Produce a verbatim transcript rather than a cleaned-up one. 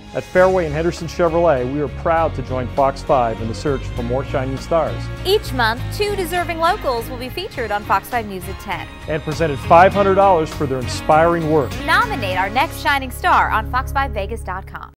At Fairway and Henderson Chevrolet, we are proud to join Fox five in the search for more shining stars. Each month, two deserving locals will be featured on Fox five News at ten. And presented five hundred dollars for their inspiring work. Nominate our next shining star on fox five vegas dot com.